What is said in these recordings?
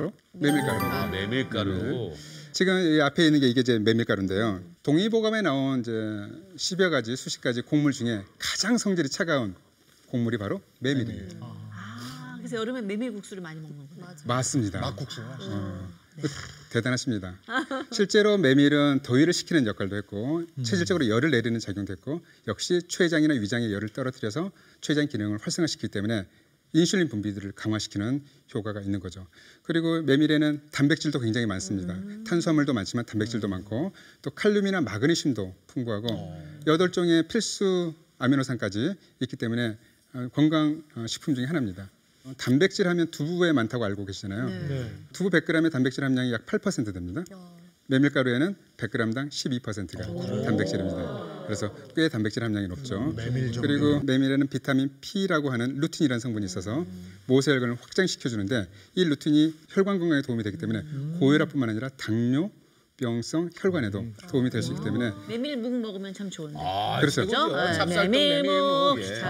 메밀가루입니다. 메밀가루. 네. 지금 이 앞에 있는 게 이게 이제 메밀가루인데요. 동의보감에 나온 이제 10여 가지, 수십 가지 곡물 중에 가장 성질이 차가운 곡물이 바로 메밀이에요. 그래서 여름에 메밀국수를 많이 먹는구나. 맞습니다. 막국수. 대단하십니다. 실제로 메밀은 더위를 식히는 역할도 했고 체질적으로 열을 내리는 작용도 했고 역시 췌장이나 위장의 열을 떨어뜨려서 췌장 기능을 활성화시키기 때문에 인슐린 분비들을 강화시키는 효과가 있는 거죠. 그리고 메밀에는 단백질도 굉장히 많습니다. 탄수화물도 많지만 단백질도 많고 또 칼륨이나 마그네슘도 풍부하고 8종의 필수 아미노산까지 있기 때문에 건강식품 중에 하나입니다. 단백질 하면 두부에 많다고 알고 계시잖아요. 네. 두부 100g의 단백질 함량이 약 8% 됩니다. 메밀가루에는 100g당 12%가 단백질입니다. 그래서 꽤 단백질 함량이 높죠. 그리고 메밀에는 비타민 P라고 하는 루틴이라는 성분이 있어서 모세혈관을 확장시켜주는데 이 루틴이 혈관 건강에 도움이 되기 때문에 고혈압뿐만 아니라 당뇨, 병성 혈관에도 도움이 될 수 있기 때문에 메밀묵 먹으면 참 좋은데. 그렇죠. 찹쌀떡, 메밀묵. 메밀묵.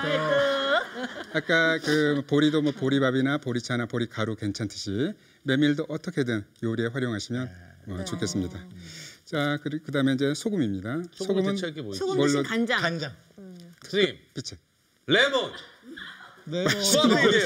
아까 그 보리도 뭐 보리밥이나 보리차나 보리가루 괜찮듯이 메밀도 어떻게든 요리에 활용하시면 좋겠습니다. 자, 그다음에 이제 소금입니다. 소금은 대체 이게 뭐 있지? 소금 대신 간장. 간장. 선생님, 빛에 레몬. 네. 수학이에요.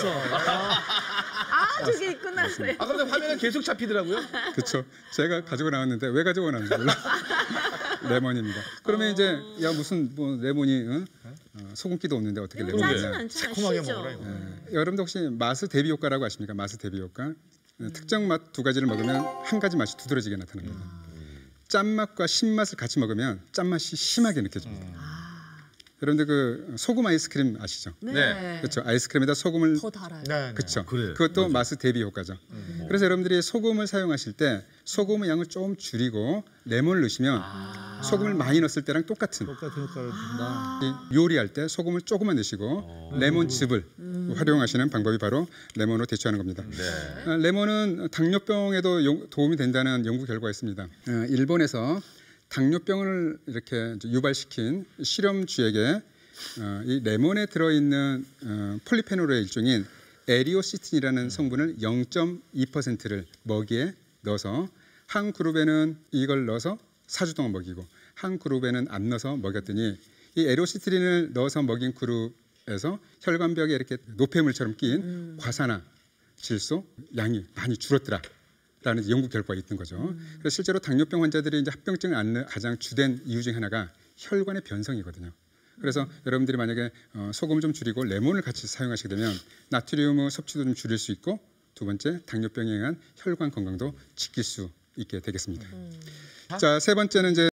저게 있구나. 근데 화면에 계속 잡히더라고요. 그렇죠. 제가 가지고 나왔는데 왜 가지고 나왔는지 몰라. 레몬입니다. 그러면 이제 야 무슨 뭐 레몬이 소금기도 없는데 어떻게 짜진 레몬이냐. 않잖아. 새콤하게 시죠. 먹어라, 이거. 여러분도 혹시 마스 대비 효과라고 아십니까? 마스 대비 효과. 특정 맛 두 가지를 먹으면 한 가지 맛이 두드러지게 나타납니다. 짠맛과 신맛을 같이 먹으면 짠맛이 심하게 느껴집니다. 여러분들 그 소금 아이스크림 아시죠? 네. 그렇죠. 아이스크림에다 소금을 더 달아요. 네. 그렇죠. 그래. 그것도 마스 대비 효과죠. 그래서 여러분들이 소금을 사용하실 때 소금의 양을 좀 줄이고 레몬을 넣으시면 소금을 많이 넣었을 때랑 똑같은 똑같은 효과를 준다. 이 요리할 때 소금을 조금만 넣으시고 레몬즙을 활용하시는 방법이 바로 레몬으로 대처하는 겁니다. 레몬은 당뇨병에도 도움이 된다는 연구 결과가 있습니다. 일본에서 당뇨병을 이렇게 유발시킨 실험쥐에게 이 레몬에 들어있는 폴리페놀의 일종인 에리오시틴이라는 성분을 0.2%를 먹이에 넣어서 한 그룹에는 이걸 넣어서 4주 동안 먹이고 한 그룹에는 안 넣어서 먹였더니 이 에리오시틴을 넣어서 먹인 그룹에서 혈관벽에 이렇게 노폐물처럼 낀 과산화 질소 양이 많이 줄었더라. 라는 연구 결과가 있는 거죠. 그래서 실제로 당뇨병 환자들이 이제 합병증을 앓는 가장 주된 이유 중 하나가 혈관의 변성이거든요. 그래서 여러분들이 만약에 소금을 좀 줄이고 레몬을 같이 사용하시게 되면 나트륨 섭취도 좀 줄일 수 있고 두 번째 당뇨병에 의한 혈관 건강도 지킬 수 있게 되겠습니다. 자, 세 번째는 이제